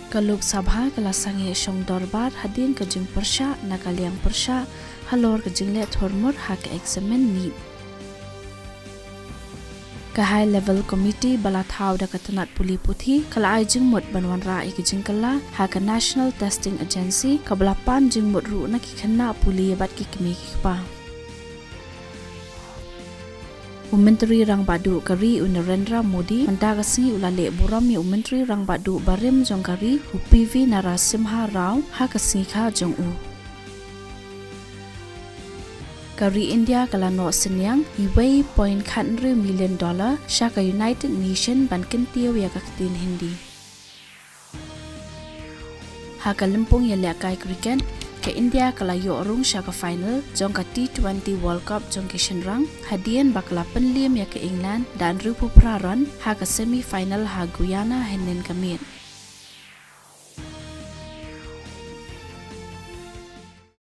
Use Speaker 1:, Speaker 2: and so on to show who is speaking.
Speaker 1: Kaluk sabha kalasangi shong dorbar hadin kajing persya nakaliang persya halor kajing let hormur hak examen ni. Ka high level committee balathau da katanat puli puthi kala ai jing mot banwan ra ik jing kala ha ka national testing agency kablapan jing mot ru na ki khanna puli bat ki kmi ki pa. Menteri Rang Badu Kari Narendra Modi mendagasi ulale buram ya Menteri Rang Badu Barim Jongkari UPV Narasimha Rao hakasika jong u. Kari India kalano senyang iway $100 million syaka United Nation bankin tiaw ya kaktin Hindi. Haka lempung ya lekai kriken ke India kalayo orung syaka final jong ka T20 World Cup jong ke Shenrang hadian bakla penlim ya ke England dan rupu praran haka semi final ha Guyana henen kamit.